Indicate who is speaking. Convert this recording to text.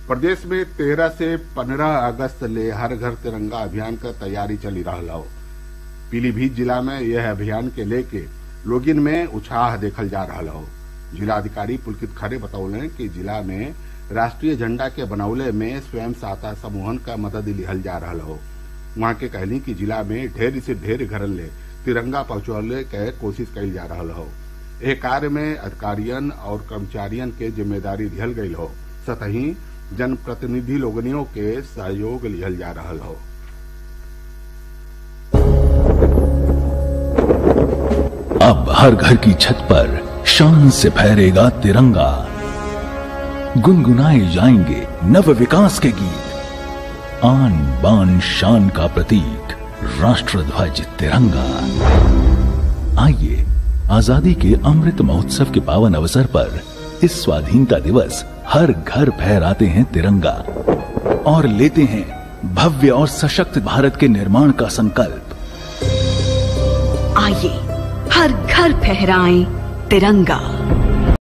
Speaker 1: प्रदेश में 13 से 15 अगस्त ले हर घर तिरंगा अभियान का तैयारी चली रहा हो। पीलीभीत जिला में यह अभियान के लेके लोगिन में उत्साह देखल जा रहा हो। जिलाधिकारी पुलकित खरे बतौले कि जिला में राष्ट्रीय झंडा के बनौले में स्वयं सहायता समूहन का मदद लिहल जा रहा हो। वहां के कहली कि जिला में ढेर से ढेर घरन ले तिरंगा पहुंचौले के कोशिश कईल जा रहा हो। एह कार्य में अधिकारियन और कर्मचारियन के जिम्मेदारी दिहल गई हो, सतही जनप्रतिनिधि लोगनियों के सहयोग लिहल जा रहा हो।
Speaker 2: अब हर घर की छत पर शान से फहरेगा तिरंगा, गुनगुनाए जाएंगे नव विकास के गीत। आन बान शान का प्रतीक राष्ट्रध्वज तिरंगा। आइए आजादी के अमृत महोत्सव के पावन अवसर पर इस स्वाधीनता दिवस हर घर फहराते हैं तिरंगा और लेते हैं भव्य और सशक्त भारत के निर्माण का संकल्प।
Speaker 3: आइए हर घर फहराएं तिरंगा।